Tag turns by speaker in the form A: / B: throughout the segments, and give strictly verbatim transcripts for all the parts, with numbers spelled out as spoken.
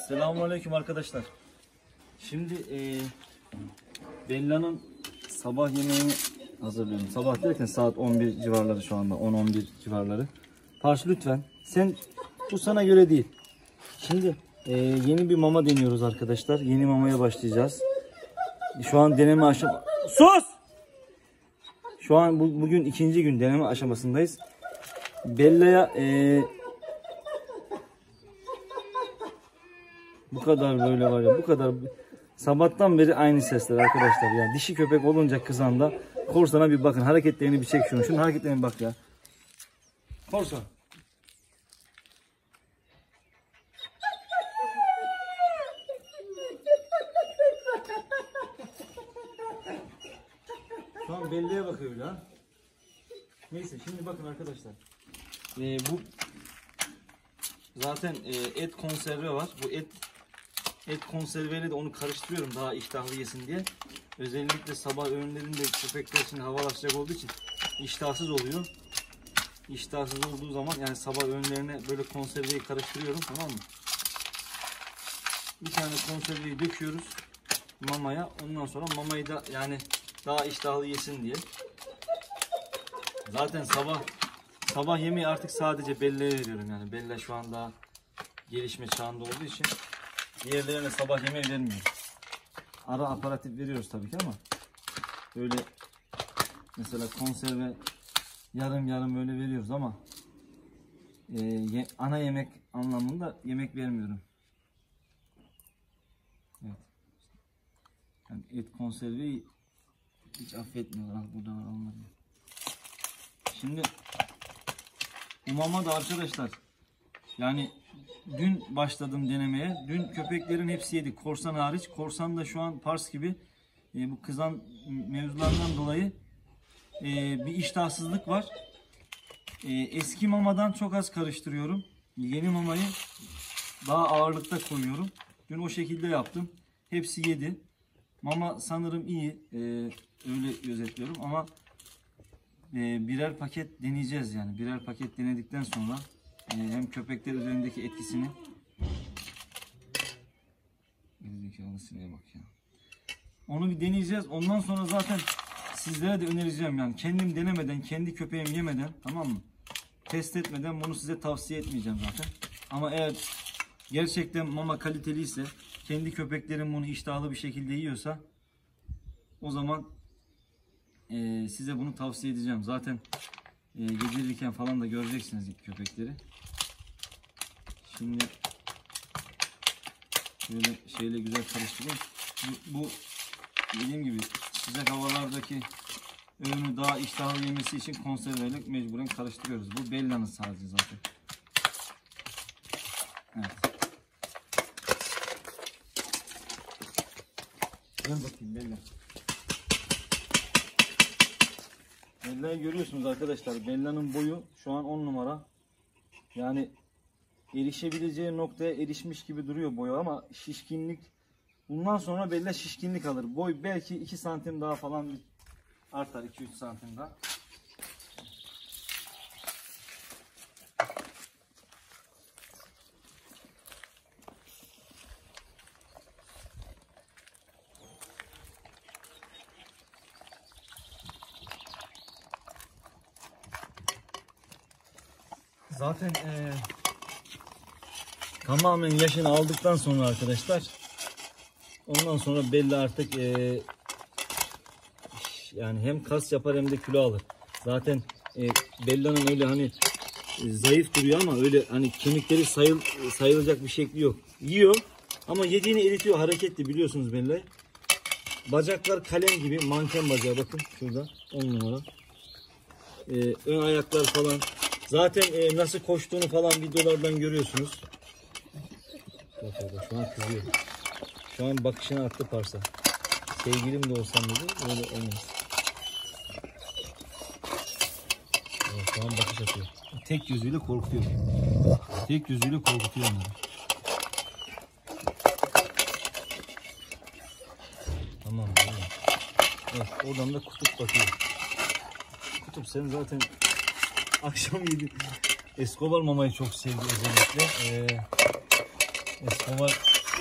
A: Selamünaleyküm arkadaşlar. Şimdi e, Bella'nın sabah yemeğini hazırlıyorum. Sabah derken saat on bir civarları şu anda. on on bir civarları. Pars lütfen. Sen, bu sana göre değil. Şimdi e, yeni bir mama deniyoruz arkadaşlar. Yeni mamaya başlayacağız. Şu an deneme aşama... Sus! Şu an bu, bugün ikinci gün deneme aşamasındayız. Bella'ya e, bu kadar böyle var ya, bu kadar sabahtan beri aynı sesler arkadaşlar ya. Dişi köpek olunca kızanda Korsan'a bir bakın, hareketlerini bir çek şunu. Şunun hareketlerine bak ya. Korsan. Şu an Bella'ya bakıyor ya. Neyse şimdi bakın arkadaşlar. Ee, bu zaten e, et konserve var. Bu et et konserveyle de onu karıştırıyorum daha iştahlı yesin diye. Özellikle sabah öğünlerinde köpekler için havalaşacak olduğu için iştahsız oluyor. İştahsız olduğu zaman yani sabah öğünlerine böyle konserveyi karıştırıyorum, tamam mı? Bir tane konserveyi döküyoruz mamaya. Ondan sonra mamayı da yani daha iştahlı yesin diye. Zaten sabah sabah yemeği artık sadece Bella'ya veriyorum yani. Bella şu an daha gelişme çağında olduğu için diğerlerine sabah yemeği vermiyoruz. Ara aparatif veriyoruz tabii ki ama böyle mesela konserve yarım yarım böyle veriyoruz ama e, ye, ana yemek anlamında yemek vermiyorum. Evet. Yani et konserveyi hiç affetmiyorlar. Buradan alınır. Şimdi bu mama da arkadaşlar yani dün başladım denemeye. Dün köpeklerin hepsi yedi. Korsan hariç. Korsan da şu an Pars gibi e, bu kızan mevzularından dolayı e, bir iştahsızlık var. E, eski mamadan çok az karıştırıyorum. Yeni mamayı daha ağırlıkta koyuyorum. Dün o şekilde yaptım. Hepsi yedi. Mama sanırım iyi. E, öyle özetliyorum ama e, birer paket deneyeceğiz yani. Birer paket denedikten sonra hem köpekler üzerindeki etkisini gerizekalı bak ya. Onu bir deneyeceğiz. Ondan sonra zaten sizlere de önereceğim yani. Kendim denemeden, kendi köpeğim yemeden, tamam mı? Test etmeden bunu size tavsiye etmeyeceğim zaten. Ama eğer gerçekten mama kaliteliyse, kendi köpeklerim bunu iştahlı bir şekilde yiyorsa o zaman e, size bunu tavsiye edeceğim. Zaten e, gecelerken falan da göreceksiniz köpekleri. Şimdi şöyle şeyle güzel karıştırayım. Bu, bu dediğim gibi sıcak havalardaki öğünü daha iştahlı yemesi için konserveyle mecburen karıştırıyoruz. Bu Bella'nın sadece zaten. Evet. Gel bakayım Bella. Bella'yı görüyorsunuz arkadaşlar. Bella'nın boyu şu an on numara. Yani erişebileceği noktaya erişmiş gibi duruyor boyu ama şişkinlik, bundan sonra Bella şişkinlik alır. Boy belki iki santim daha falan artar, iki üç santim daha. Zaten ee, tamamen yaşını aldıktan sonra arkadaşlar, ondan sonra Bella artık e, yani hem kas yapar hem de kilo alır. Zaten e, Bella'nın öyle hani e, zayıf duruyor ama öyle hani kemikleri sayıl, sayılacak bir şekli yok. Yiyor ama yediğini eritiyor, hareketli, biliyorsunuz Bella'yı. Bacaklar kalem gibi, manken bacağı, bakın şurada on numara. E, ön ayaklar falan. Zaten e, nasıl koştuğunu falan videolardan görüyorsunuz. Bak orada şu an kızıyor. Şu an bakışını attı Pars'a. Sevgilim de olsam dedi. Öyle olmaz. Evet, şu an bakış atıyor. Tek gözüyle korkutuyor. Tek gözüyle korkutuyor onları. Tamam. Tamam. Evet, oradan da Kutup bakıyor. Kutup sen zaten akşam yedin. Escobar mamayı çok sevdi özellikle. Ee, Escobar.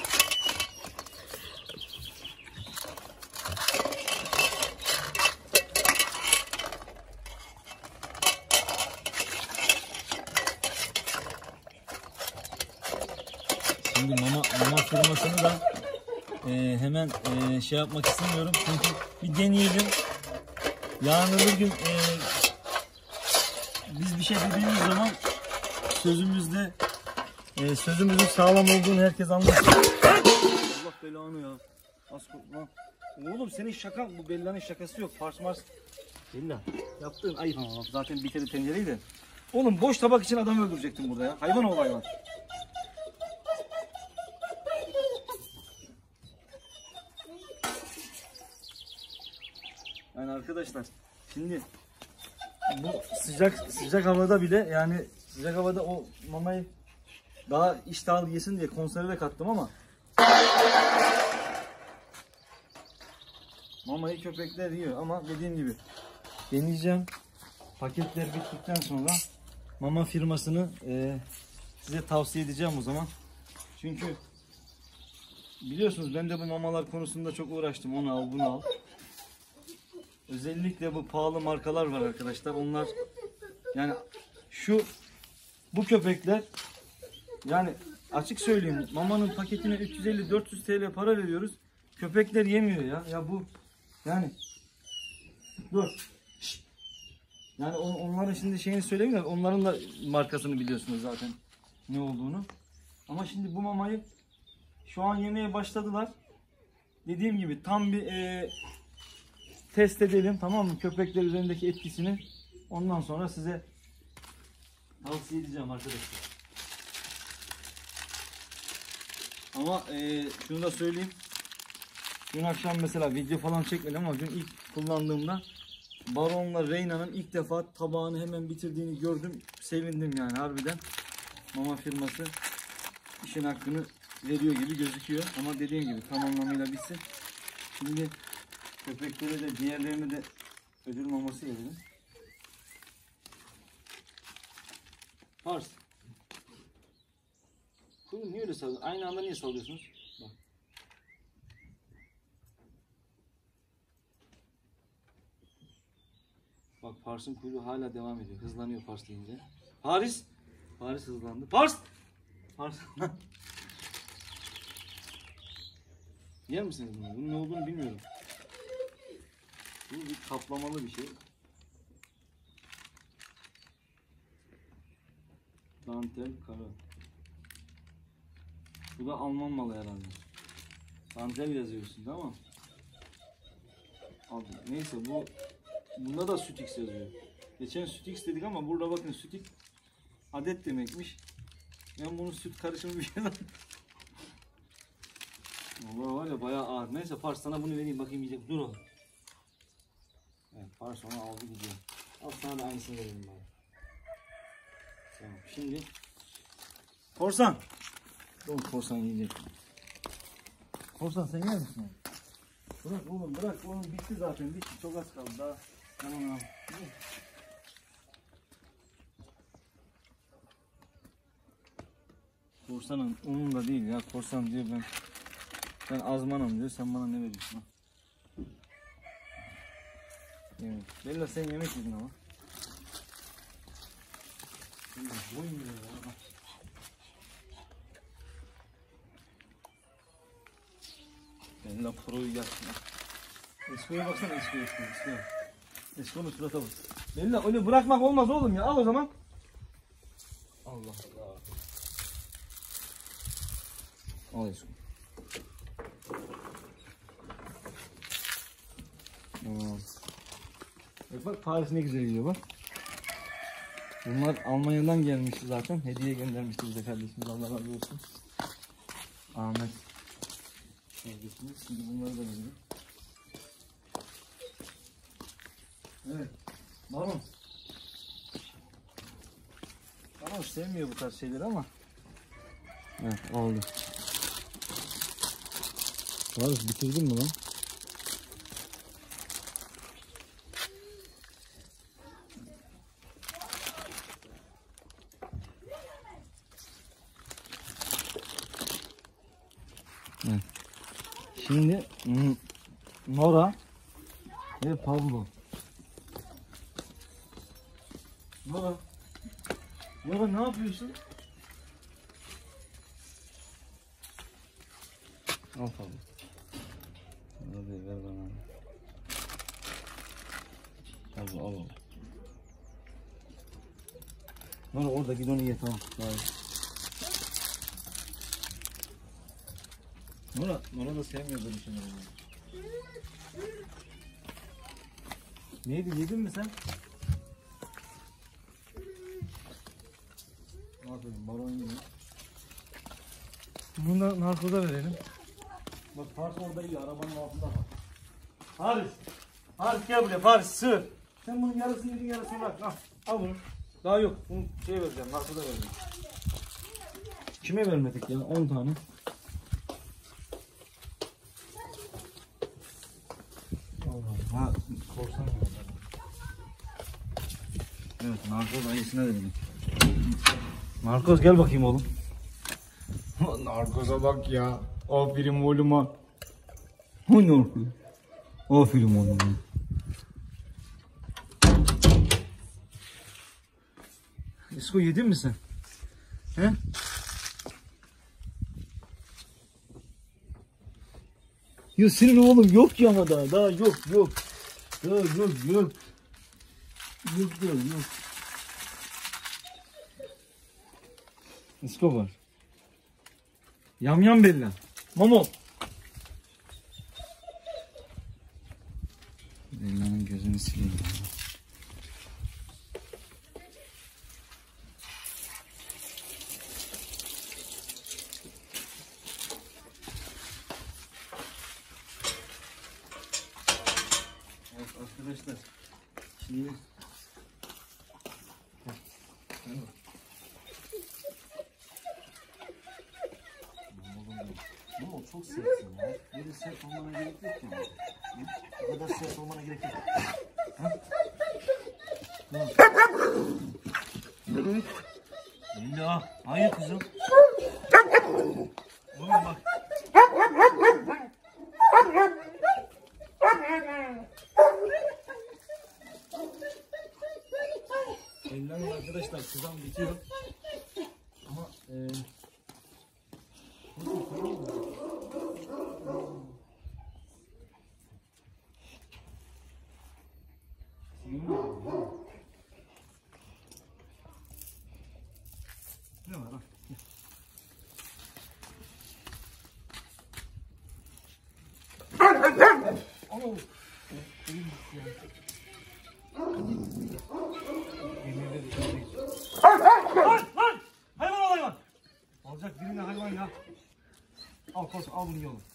A: Şimdi mama, mama firmasını da e, hemen e, şey yapmak istemiyorum. Çünkü bir deneyelim. Yarın öbür gün e, biz bir şey dediğimiz zaman sözümüzde e, sözümüzün sağlam olduğunu herkes anlasın. Allah belanı ya. Az korkma. Oğlum senin şakan, bu Bella'nın şakası yok. Fars mars. Bella yaptığın ayıp ama zaten bir kere tencereydi. Oğlum boş tabak için adam öldürecektin burada ya. Hayvan ol hayvan. Yani arkadaşlar şimdi bu sıcak sıcak havada bile, yani sıcak havada o mamayı daha iştahlı yesin diye konserve kattım ama mamayı köpekler yiyor ama dediğim gibi deneyeceğim. Paketler bittikten sonra mama firmasını e, size tavsiye edeceğim o zaman. Çünkü biliyorsunuz ben de bu mamalar konusunda çok uğraştım. Onu al, bunu al. Özellikle bu pahalı markalar var arkadaşlar. Onlar yani şu bu köpekler, yani açık söyleyeyim, mamanın paketine üç yüz elli dört yüz TL para veriyoruz. Köpekler yemiyor ya. Ya bu yani dur. Şişt. Yani on, onların şimdi şeyini söylemiyorum. Onların da markasını biliyorsunuz zaten ne olduğunu. Ama şimdi bu mamayı şu an yemeye başladılar. Dediğim gibi tam bir e, test edelim, tamam mı? Köpekler üzerindeki etkisini. Ondan sonra size tavsiye edeceğim arkadaşlar. Ama e, şunu da söyleyeyim. Dün akşam mesela video falan çekmedim ama dün ilk kullandığımda Baron'la Reyna'nın ilk defa tabağını hemen bitirdiğini gördüm. Sevindim yani harbiden. Mama firması işin hakkını veriyor gibi gözüküyor. Ama dediğim gibi tam anlamıyla bitsin. Şimdi köpeklere de diğerlerine de ödül maması verelim. Pars. Kuyruğu niye öyle sallıyorsunuz? Aynı anda niye sallıyorsunuz? Bak. Bak Pars'ın kuyruğu hala devam ediyor. Hızlanıyor Pars deyince. Paris. Paris hızlandı. Pars. Pars. Yer misiniz bunu? Bunun ne olduğunu bilmiyorum. Bu bir kaplamalı bir şey. Dantel kara. Bu da Alman malı herhalde. Dantel yazıyorsun değil mi? Abi, neyse bu bunda da Sütix yazıyor. Geçen Sütix dedik ama burada bakın Sütix adet demekmiş. Ben bunu süt karışımı bir şey zannettim. Vallahi var ya bayağı ağır. Neyse Pars sana bunu vereyim bakayım yiyecek. Dur oğlum. Evet Pars onu aldı gidiyor. Al sana da aynısını vereyim bana. Tamam şimdi Korsan. Oğlum korsan yiyecek. Korsan sen yer misin? Bırak oğlum bırak oğlum bitti zaten bitti çok az kaldı daha. Tamam tamam. Korsanın umurumda değil ya, korsan diyor ben. Ben azmanım diyor, sen bana ne veriyorsun? Evet. Bella sen yemek yedin ama. Boymuyor ya. Bella pro'yu yaksın. Esko'ya baksana Esko Esko Esko. Esko'nun surata bak. Bella öyle bırakmak olmaz oğlum ya, al o zaman. Allah Allah. Al Esko. Tamam. Bak bak Paris ne güzel gidiyor bak. Bunlar Almanya'dan gelmişti zaten. Hediye göndermişti bize kardeşimiz. Allah razı olsun. Ahmet. Kardeşimiz. Şimdi bunları da veriyor. Evet. Baron. Baron sevmiyor bu tarz şeyleri ama. Evet oldu. Paris bitirdin mi lan? Şimdi hmm, Nora ve Pablo. Nora. Nora ne yapıyorsun? Al Pablo. Hadi ver bana. Pablo al al. Nora orada git onu ye, tamam. Hayır. Nora, Nora da sevmiyor böyle şeyleri. Neydi, yedin mi sen? Aferin, baron yiyor. Bunu da narkoza verelim. Bak Paris orada yiyor, arabanın altında var. Paris, Paris gel buraya, Paris sığır. Sen bunun yarısını yedin, yarısını bırak. Al, al bunu. Daha yok, bunu şeye vereceğim, narkoza vereceğim. Kime vermedik ya, on tane. Ha, korsan mı? Evet, narkoz ayısına dedim. Narkoz gel bakayım oğlum.
B: Narkoza bak ya. Aferin oğluma.
A: O narkoz. Aferin oğluma. İsko yedin mi sen? He? Ya senin oğlum yok ki ama daha. Daha yok yok. Daha yok yok. Yok yok yok. İsko var. Yam yam Bella. Momo. Bella'nın gözünü sileyim. Evet arkadaşlar. Şimdi Ama çok sertsin ya. Böyle sert olmana gerek yok ki. Bu kadar sert olmana gerek yok. Ha? Tamam. Bella, hayır kızım. Oğlum bak. Bella'nın arkadaşlar kızam bitiyor. Ama eee ne var? Oh. Lan lan! Hayvan ol hayvan! Alacak birine hayvan ya. Al koş, al bunu yolun.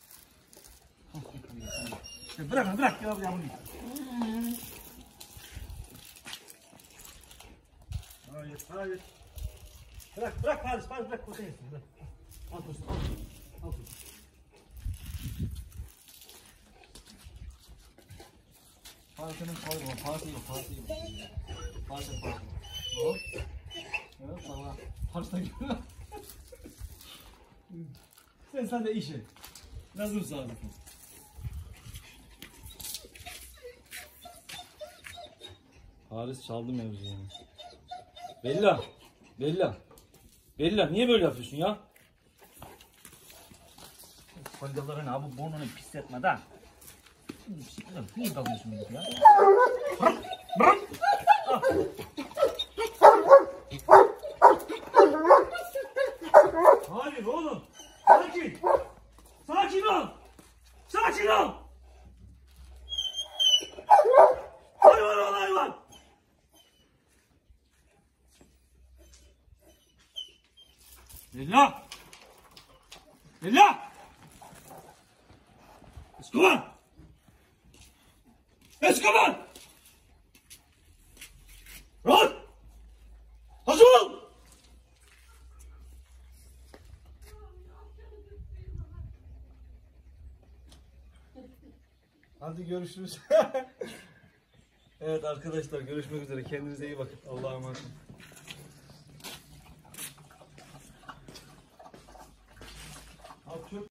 A: Bırak onu, bırak ya, ya bunu. Hayır, hayır. Bırak, bırak Paris, Paris bırak, koşun yesin. Al koşun, al. Al koşun. Paris'in koyma, Paris'in yok, Paris'in yok. Paris'in Paris'in. Hop. Evet, valla. Paris'ten geliyor. Sen sen de işe. Nazım sağlıklı. Paris çaldı mevzuyu. Bella. Bella. Bella niye böyle yapıyorsun ya? Koldaları ne abi, burnunu pisletme de. Niye dalıyorsun böyle ya? Bırak. Bırak. Hayır oğlum. Sakin. Sakin ol. Sakin ol. Hayvan ol hayvan. Bella. Bella. Escobar. Escobar. Rahat. Hazır ol. Hadi görüşürüz. Evet arkadaşlar, görüşmek üzere. Kendinize iyi bakın. Allah'a emanet olun.